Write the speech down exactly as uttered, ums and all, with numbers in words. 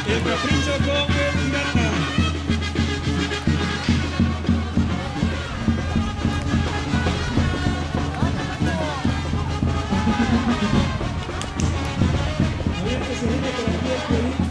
El capricho con el pirata. A ver, que se viene por aquí el Piolín.